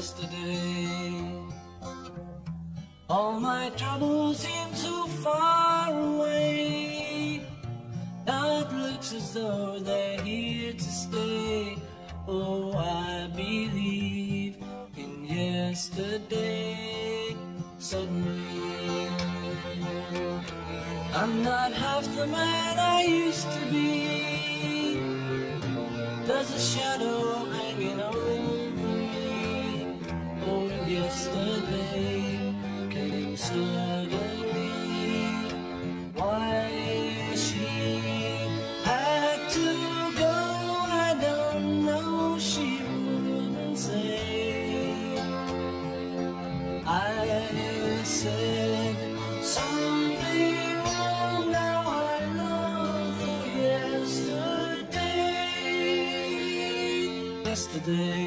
yesterday. All my troubles seem so far away. Now it looks as though they're here to stay. Oh, I believe in yesterday. Suddenly, I'm not half the man I used to be. There's a shadow hanging over me. Oh, yesterday came suddenly. Why she had to go, I don't know. She wouldn't say. I said something wrong. Now I long for yesterday.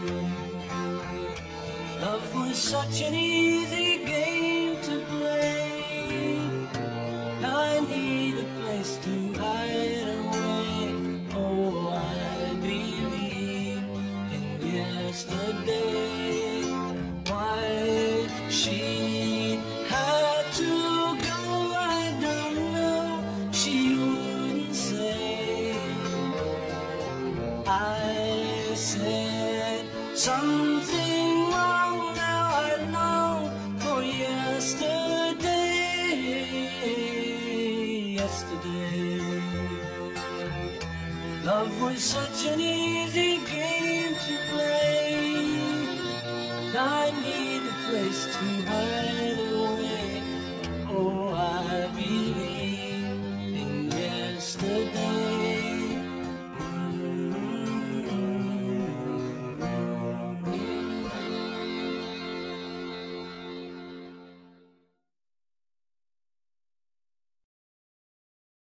Love was such an easy game to play. Now I need a place to hide away. Oh, I believe in yesterday. Why she had to go, I don't know. She wouldn't say. I said something wrong. Now I long for yesterday. Yesterday, love was such an easy game to play. I need a place to hide away.